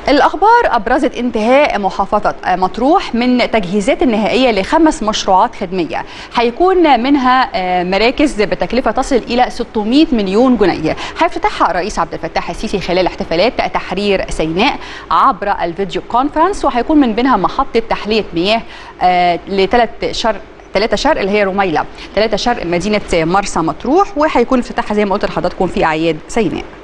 الأخبار أبرزت انتهاء محافظة مطروح من تجهيزات النهائية ل5 مشروعات خدمية هيكون منها مراكز بتكلفة تصل إلى 600 مليون جنيه هيفتتحها الرئيس عبد الفتاح السيسي خلال احتفالات تحرير سيناء عبر الفيديو كونفرنس، وهيكون من بينها محطة تحلية مياه ل3 شرق اللي هي رميلة، 3 شرق مدينة مرسى مطروح، وهيكون افتتاحها زي ما قلت لحضراتكم في أعياد سيناء.